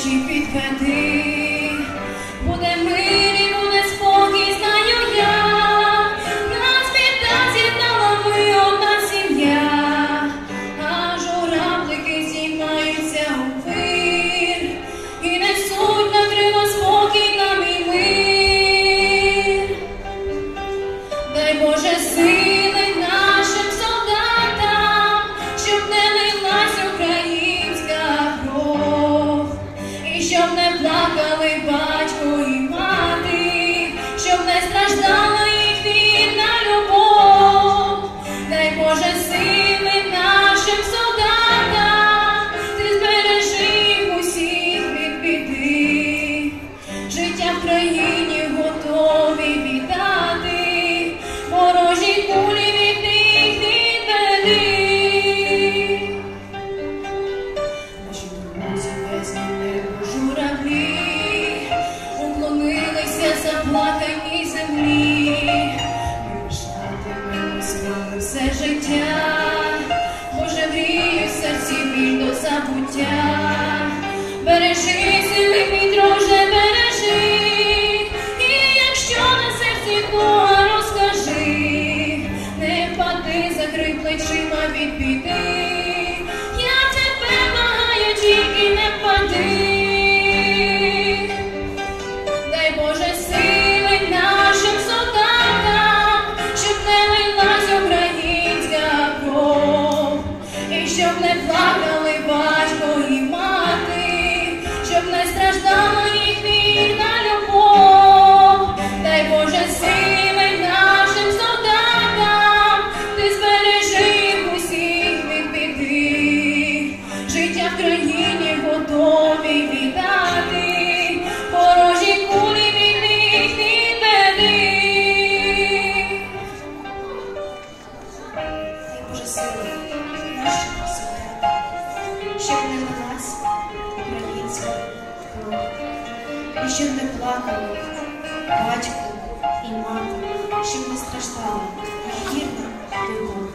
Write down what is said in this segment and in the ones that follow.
очі підведи, буде мир і буде спокій, знаю я, нас віддасть дала ми одна сім'я, а журавлики зіймаються у вир і несуть на крила спокій нам і мир. Дай Боже сили нашим солдатам, щоб не лилась українська кров, і щоб не плакали батько і мати, щоб не страждала їх вірна любов. Дай Боже сили нашим солдатам, ти збережи їх усіх від біди, життя в країні готові віддати, ворожі кулі від них відведи. Наші друзі весні небо журавлі уклонилися заплаканій землі. Ми пишатимемо з вами все життя, Боже, мрію в серці біль до забуття. Бережи сили, мій друже, бережи, і якщо на серці туга, розкажи, не впади, закрий плечима від біди, я тебе благаю, тільки не впади. Дай Боже сили нашим солдатам, щоб не лилась українська кров, і щоб не плакали батько і мати, щоб не страждала їх вірна любов. Дай Боже сили нашим солдатам, ти збережи їх усіх від біди, життя в країні готові віддати, ворожі кулі від них відведи. Дай Боже сили нашим солдатам, щоб не лилась українська кров, і щоб не плакали батько і мати, щоб не страждала вірна любов.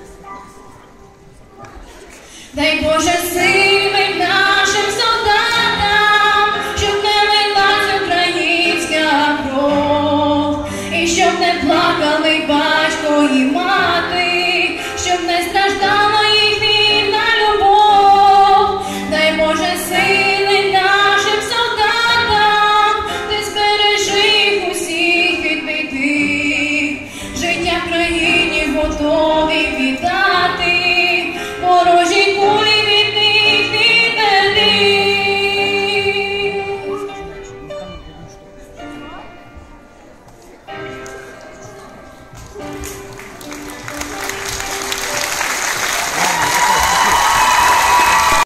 Дай Боже сили нашим солдатам, щоб не лилась українська кров, і щоб не плакали батько і мати,